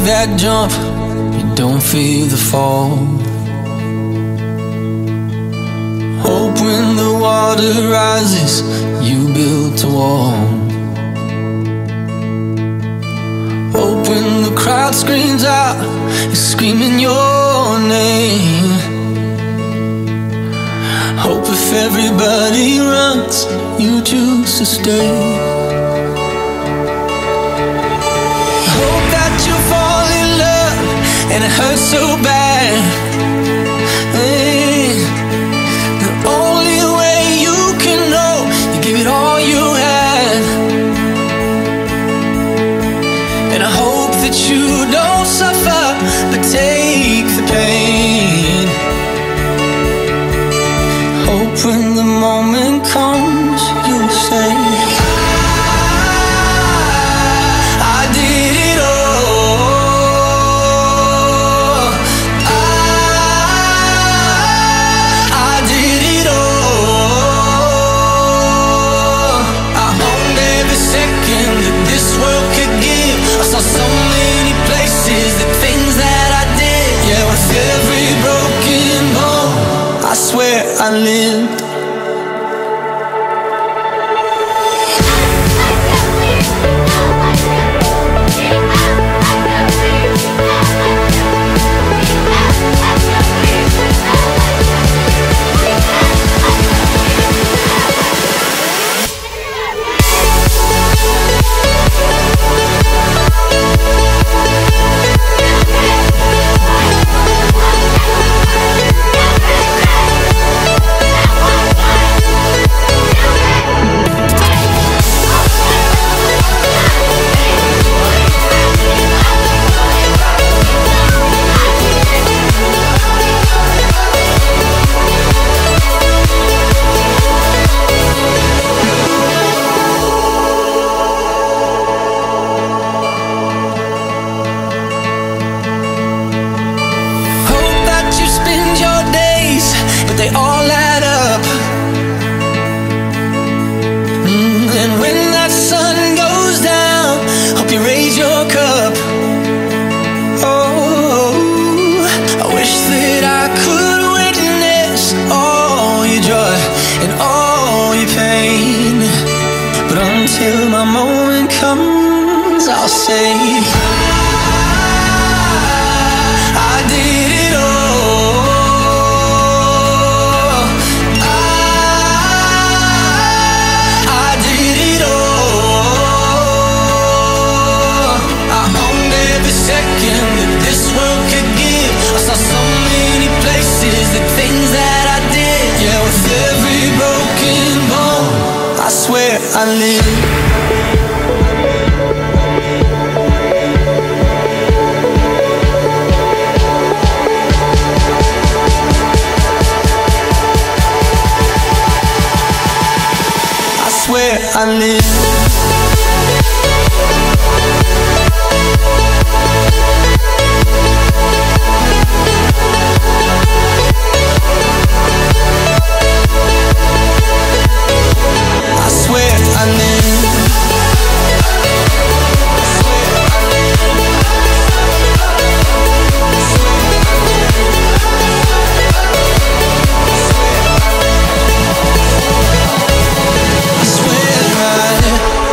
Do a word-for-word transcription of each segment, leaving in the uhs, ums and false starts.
that jump, you don't fear the fall. Hope when the water rises, you built a wall. Hope when the crowd screams out, you're screaming your name. Hope if everybody runs, you choose to stay. Hope that you fall in love and it hurts so bad. Hey, the only way you can know, you give it all you had. And I hope that you don't suffer, but take the pain. Hope when the moment comes, you'll say, I, I did it all. I, I did it all. I owned every second that this world could give. I saw so many places, the things that I did. Yeah, with every broken bone, I swear I lived. They all add up. mm, And when that sun goes down, hope you raise your cup. Oh, I wish that I could witness all your joy and all your pain. But until my moment comes, I'll say, I did it all. I swear I live. I swear I live. I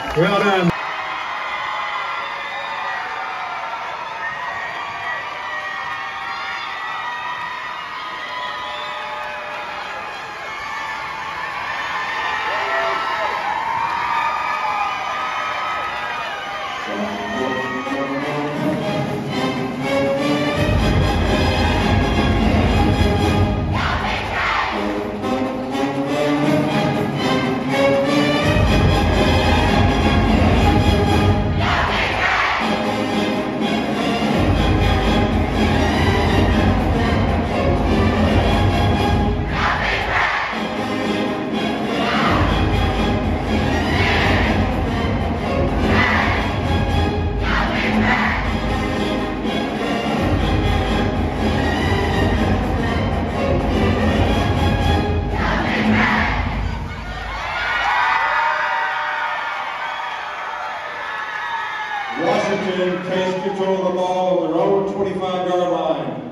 Well done. Washington takes control of the ball on their own twenty-five yard line.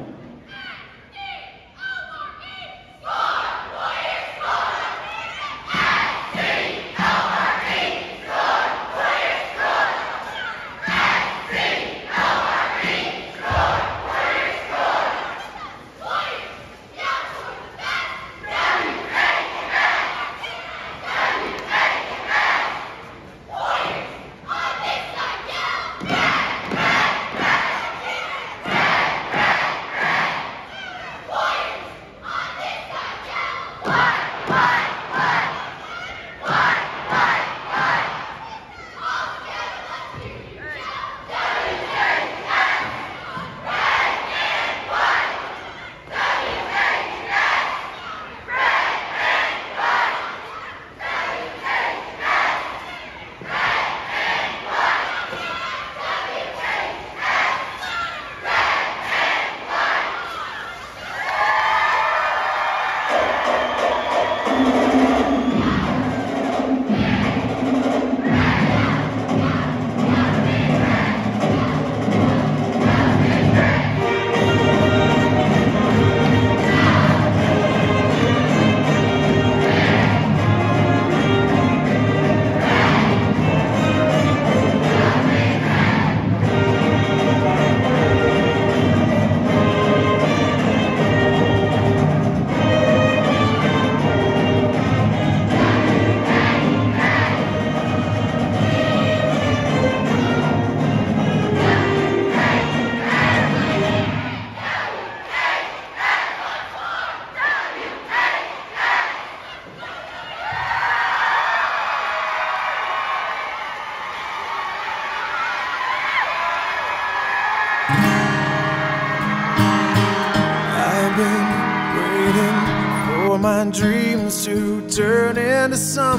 My dreams to turn into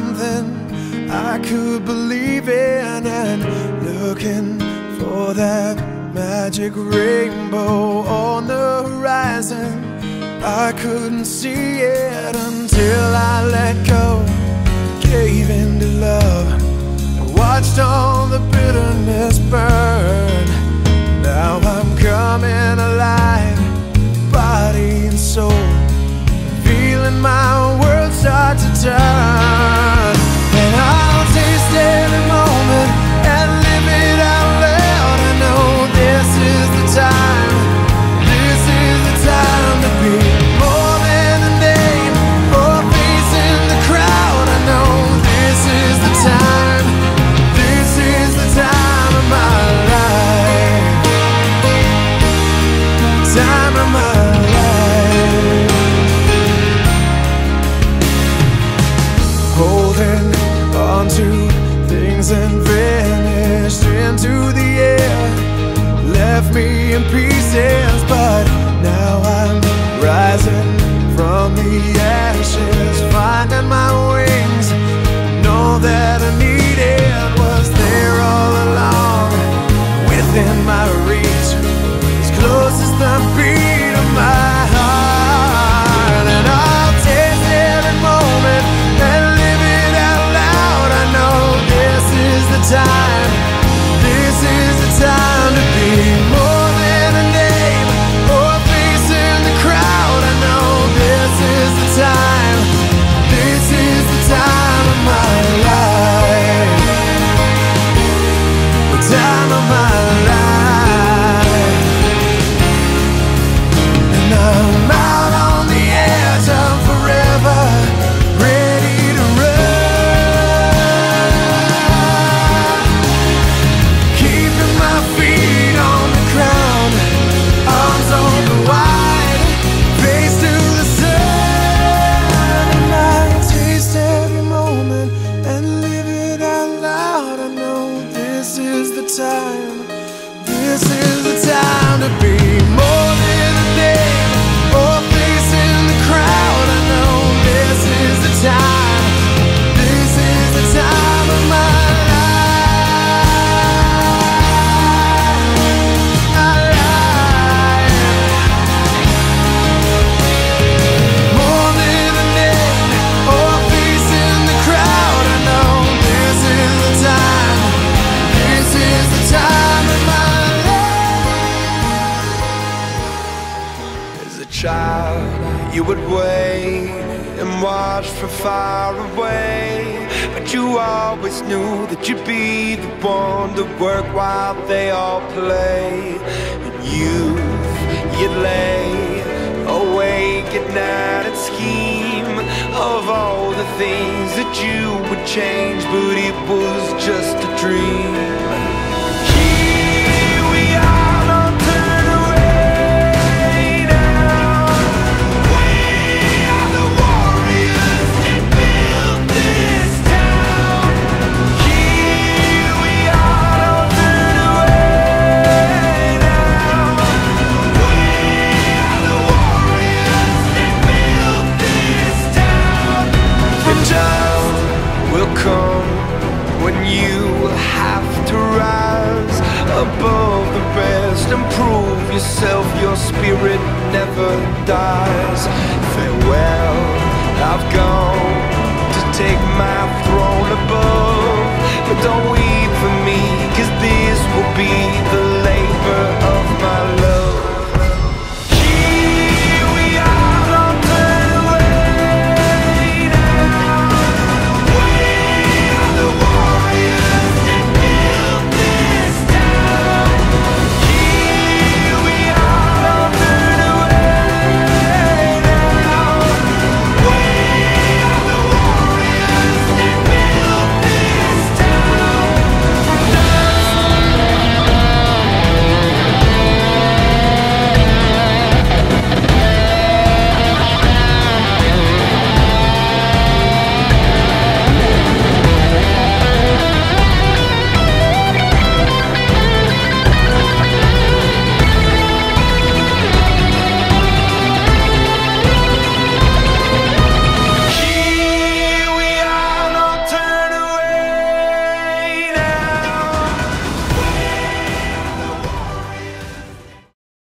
something I could believe in, and looking for that magic rainbow on the horizon. I couldn't see it until I let go, gave in to love, and watched all the bitterness burn. Now I'm coming alive, body and soul, feeling my world start to turn. And I'll taste every moment and live it out loud. I know this is the time, this is the time to be more than a name or a face in the crowd. I know this is the time. time. This is the time to be more than a name or face in the crowd. I know this is the time. This is the time of my child, you would wait and watch from far away, but you always knew that you'd be the one to work while they all play. In youth, you'd lay awake at night and scheme of all the things that you would change, but it was just a dream. When you have to rise above the rest and prove yourself, your spirit never dies. Farewell, I've gone to take my throne above.